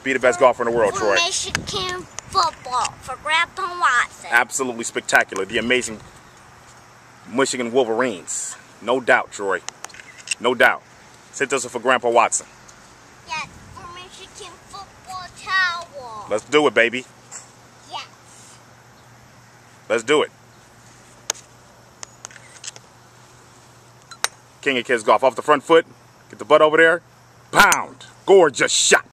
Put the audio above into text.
Be the best golfer in the world, for Troy. Michigan football for Grandpa Watson. Absolutely spectacular. The amazing Michigan Wolverines. No doubt, Troy. No doubt. Sent us for Grandpa Watson. Yes, for Michigan football towel. Let's do it, baby. Yes. Let's do it. King of Kids Golf. Off the front foot. Get the butt over there. Pound. Gorgeous shot.